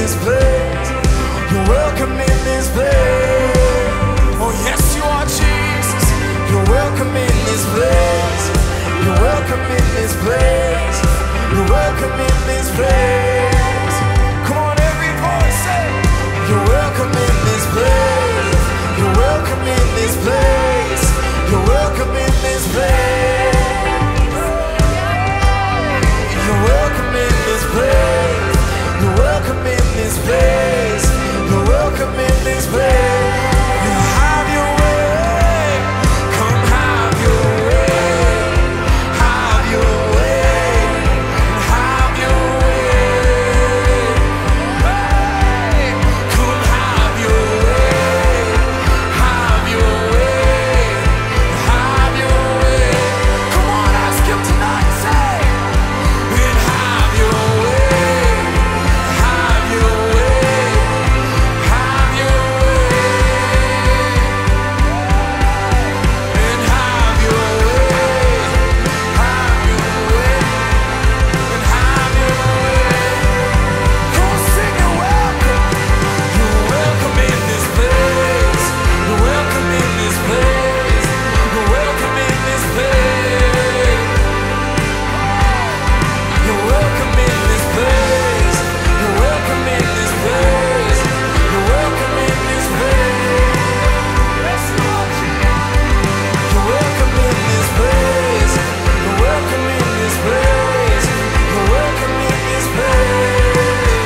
this place. You're welcome in this place. Oh yes, you are Jesus. You're welcome in this place. You're welcome in this place. You're welcome in this place. Come on, every voice say, you're welcome in this place. You're welcome in this place. You're welcome in this place. You're welcome in this place. You're welcome in this place. You're welcome in this place. You have your way. Come have your way. Have your way. Have your way. Hey, come have your way. Have your way. Have your way. Come on, ask him tonight. Say, and have your way. Have your way. Have your way. And have your way. Have your way. And have your way. Come on, sing you're welcome. You're welcome in this place. You're welcome in this place. You're welcome in this place. You're welcome in this place. You're welcome in this place. You're welcome in this place. Yes, Lord. You're welcome in this place. You're welcome in this place. You're welcome in this place.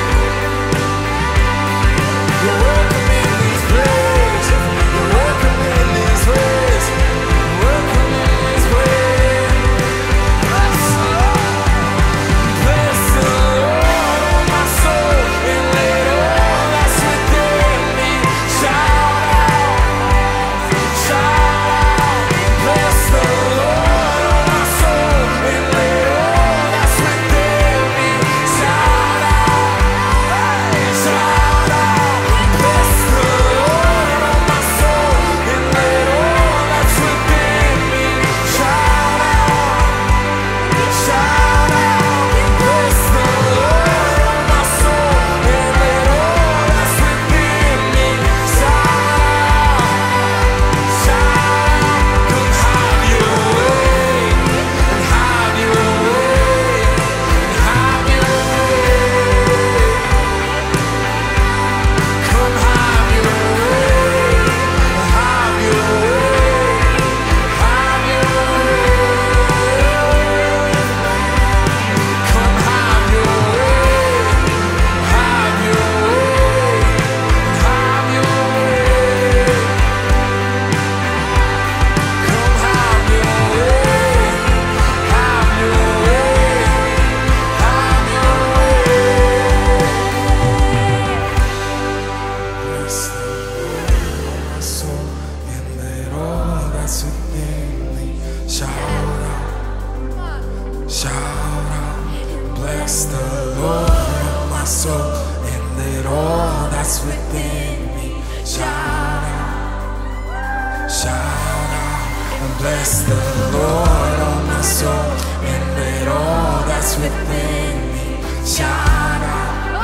You're welcome in this place. You're welcome in this place. You're welcome in this place. Bless the Lord. Bless the Lord, oh my soul, and let all that's within me shout out. Shout out. Bless the Lord, oh my soul, and let all that's within me shout out. Hey, shout out. Bless the Lord, oh my soul, and let all that's within me shout out. Shout out. Bless the Lord, oh my soul, and let all that's within me shout out. Shout out. Come have your way. And have your way. And have your way. Come have your way. Have your way. Have your way. Come have your way. Have your way. Have your way. Come have your way. Have your way. Have your way. Bless the Lord, oh my soul, and let all that's within me shout out. Shout out. Bless the Lord, oh my soul, and let all that's within me shout out. Shout out. And bless the Lord, oh my soul, and let all that's within me shout out.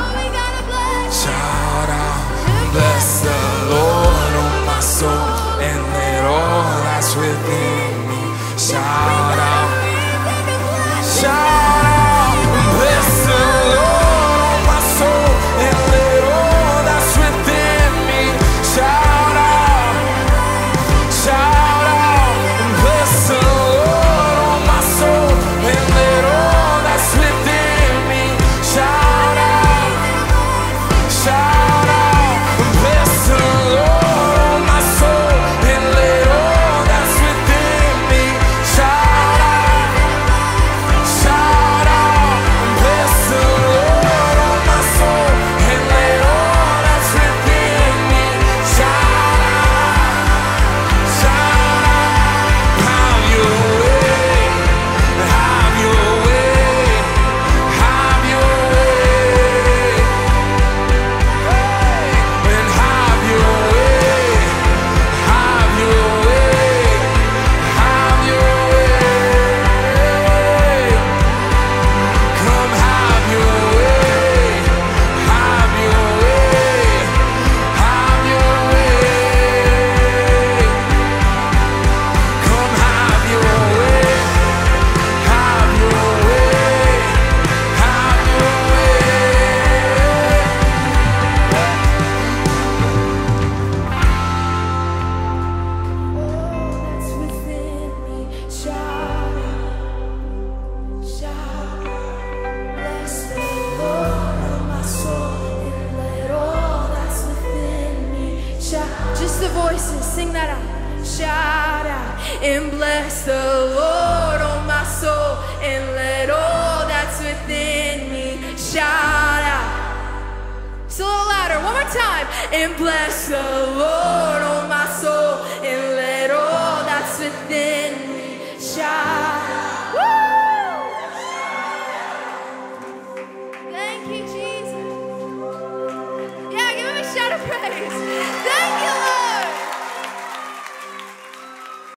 Shout out. Bless the Lord, oh my soul, and let all that's within me shout out. Shout out. Bless the Lord, oh my soul, and let all that's within me shout out. Shout out. Bless the Lord, oh my soul, and let all that's within me shout out. Shout out. Bless the Lord, oh my soul, and let all that's within me shout out. Shout out and bless the Lord, oh my soul, and let all that's within me shout out. Just a little louder, one more time. And bless the Lord, oh my soul, and let all that's within me shout out. Woo! Thank you, Jesus. Yeah, give him a shout of praise.